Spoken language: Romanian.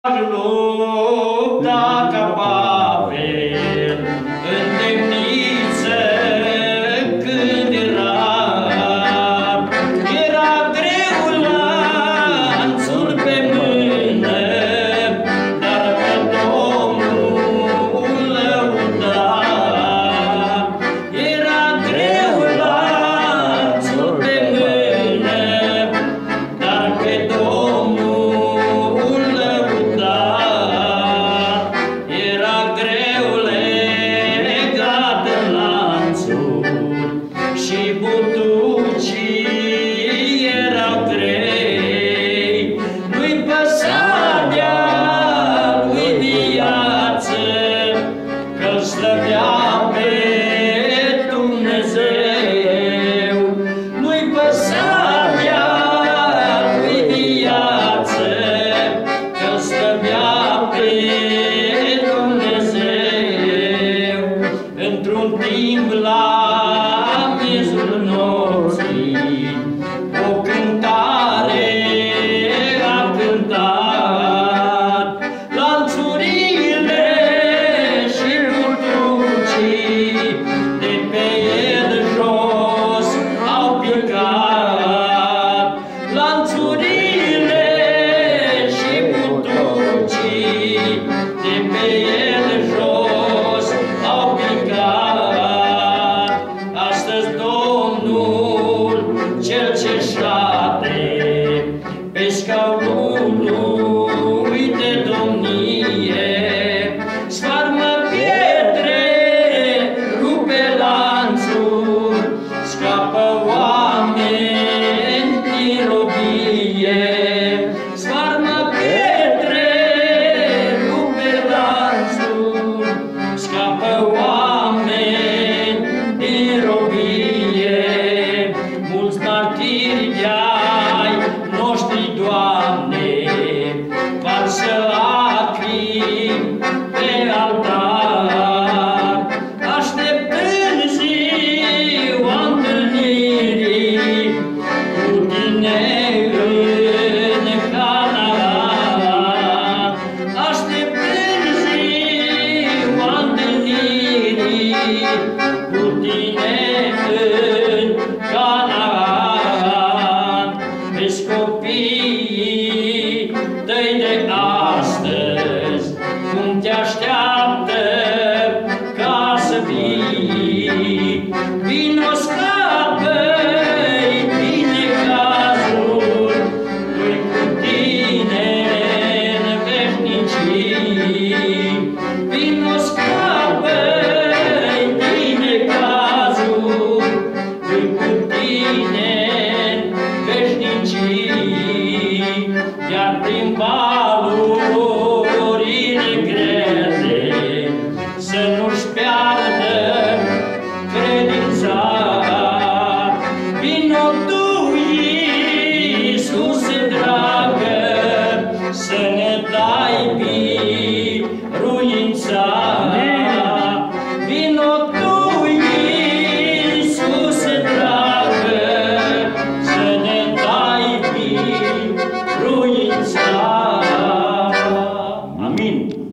Lupta ca Pavel în temniță când era greu lanțul pe mână, dar pe Domnul lăuda. Era greu lanțul pe mână, dar pe Domnul și butucii erau grei, nu-i păsa de-a lui viață, că-l slăvea pe Dumnezeu. Nu-i păsa de-a lui viață, că-l slăvea pe Dumnezeu. Într-un timp la miezul nopții, o cântare a cântat, lanțurile și butucii de pe el jos au picat. Lanțurile și butucii de pe el jos au picat. Astăzi Domnul, Cel ce șade pe scaunul lui de domnie, sfarmă pietre, rupe lanțuri, scapă oameni din robie. Sfarmă pietre, rupe lanțuri, scapă oameni din robie. Mulți martiri de-ai noștri, Doamne, varsă lacrimi pe altar, așteptând ziua întâlnirii cu Tine în Canaan. Așteptând ziua întâlnirii cu Tine în Canaan. Vezi copiii Tăi de astăzi cum Te așteaptă ca să vii. Vino, scapă-i din necazuri, Tu-i cu Tine în veșnicii. Vino, scapă-i din necazuri, Tu-i cu Tine în veșnicii. Iar prin valul